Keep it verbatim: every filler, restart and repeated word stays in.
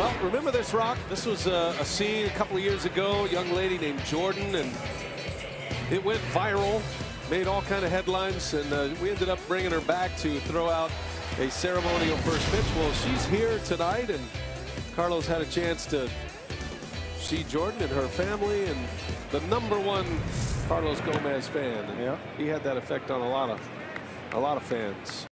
Well, remember this, Rock? This was a, a scene a couple of years ago. A young lady named Jordan, and it went viral, made all kind of headlines, and uh, we ended up bringing her back to throw out a ceremonial first pitch. Well, she's here tonight, and Carlos had a chance to see Jordan and her family, and the number one Carlos Gomez fan. And yeah. He had that effect on a lot of a lot of fans.